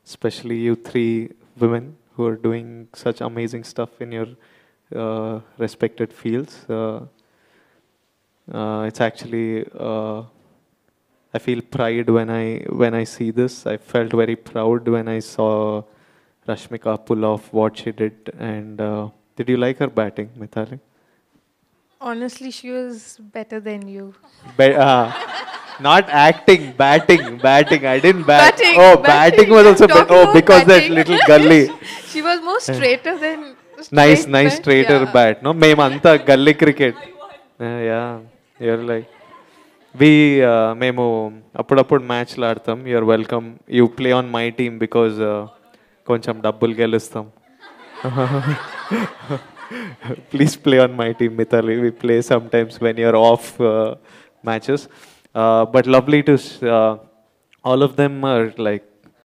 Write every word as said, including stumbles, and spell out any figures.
especially you three women who are doing such amazing stuff in your uh, respected fields. Uh, uh, it's actually uh, I feel pride when I when I see this. I felt very proud when I saw Rashmika pull off what she did. And uh, did you like her batting, Mithali? Honestly, she was better than you. Ba- uh, not acting, batting, batting. I didn't bat. Batting, Oh, batting batting. was I'm also better. talking Oh, about because that batting. little gully. She was more straighter than Nice, straight nice bat. straighter Yeah. bat. No, మేమంతా gully cricket. Yeah, you're like we uh, మేము అప్పుడప్పుడు మ్యాచ్లు ఆడతాం. You're welcome. You play on my team because uh, కొంచెం డబ్బులు గెలుస్తాం. Please play on my team, Mithali. We play sometimes when you're off uh, matches. Uh, but lovely to, s- uh, all of them are like